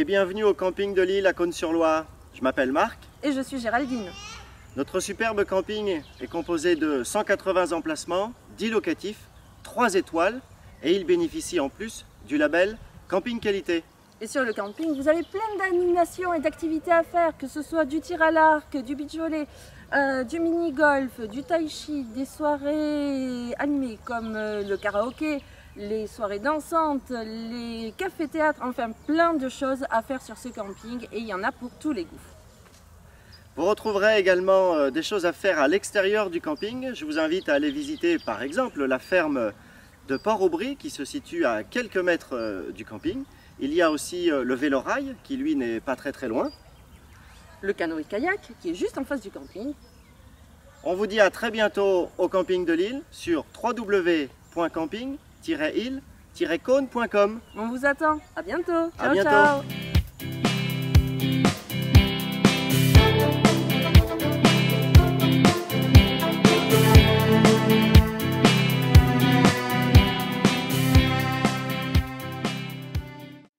et bienvenue au camping de l'île à Cosne-sur-Loire. Je m'appelle Marc. Et je suis Géraldine. Notre superbe camping est composé de 180 emplacements, 10 locatifs, 3 étoiles et il bénéficie en plus du label Camping Qualité. Et sur le camping, vous avez plein d'animations et d'activités à faire, que ce soit du tir à l'arc, du beach volley, du mini-golf, du tai chi, des soirées animées comme le karaoké, les soirées dansantes, les cafés-théâtres, enfin plein de choses à faire sur ce camping et il y en a pour tous les goûts. Vous retrouverez également des choses à faire à l'extérieur du camping. Je vous invite à aller visiter par exemple la ferme de Port-Aubry qui se situe à quelques mètres du camping. Il y a aussi le vélo-rail qui lui n'est pas très loin. Le canoë-kayak qui est juste en face du camping. On vous dit à très bientôt au camping de l'île sur www.camping-île-cône.com. On vous attend. À bientôt. À bientôt. Ciao.